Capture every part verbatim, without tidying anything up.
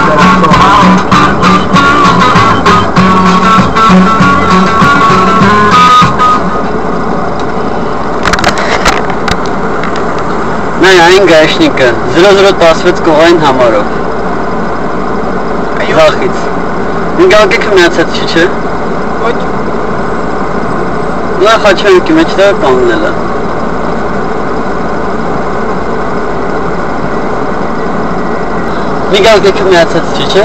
Նայ այն գայշնիկը զրո զրո տասվեց կողային համարով Ձախից Ինգալկեքը միացած չի չէ Ոչ Նա խաչանքի մեջտեղ կանգնել է Ինգալկեքը միացած չի չէ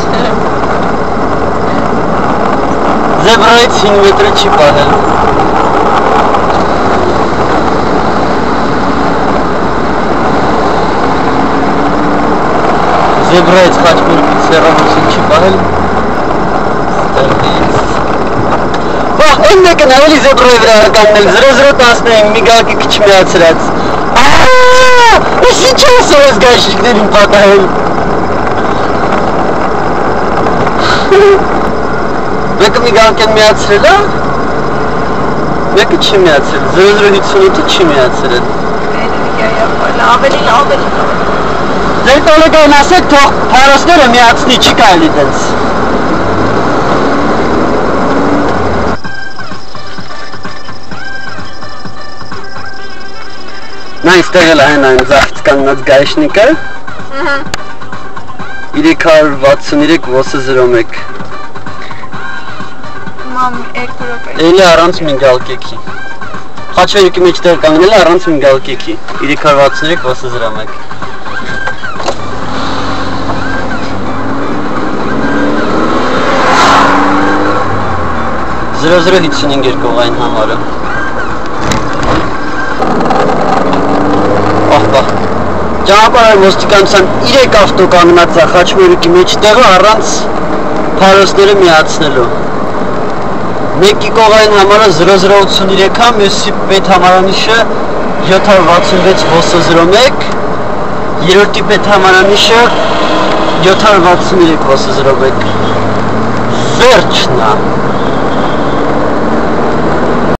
Զեբրայից հինգ մետրը չի պահել Զեբրայից խաչմերկից սերավոսին չի պահել Բաղ, են մեկն ավելի զեբրայի վրա հրկաննել, զրո զրո տասնեին միգալկի քիչ միացրած Ահաա, ես ինչ ասով ես գայշիկներին պատահել Մեկը միգալկեն միացրել է, մեկը չի միացրել, զրո զրո հինգսունութը չի միացրել Ավելի ավելի Ձեր տոլեգային ասեք, թող հարոսները միացնի չի կայլի դենց Նա իստեղ էլ այն այն ձախից կանգնած գայշնիկը երեք հարյուր վաթսուններեք զրո մեկ Մամ, երկու րոպե Էլի առանց մինգալկեքի Խաչվերիկի մեջտեղ կանգնել է առանց մինգալկեքի երեք հարյուր վաթսուններեք զրո մեկ զրո զրո հինգսունհինգ էր կողային համարը Ահ բաղ Ճանապարհային ոստիկանության երեք ավտո կանգնած է խաչմերուկի մեջտեղը առանց փարոսները միացնելու Մեկի կողային համարը զրո զրո ութսուններեք է, մյուսի պետ համարանիշը յոթ հարյուր վաթսունվեց զրո մեկ երրորդի պետ համարանիշը յոթ հարյուր վաթսուններեք զրո մեկ Վերջն է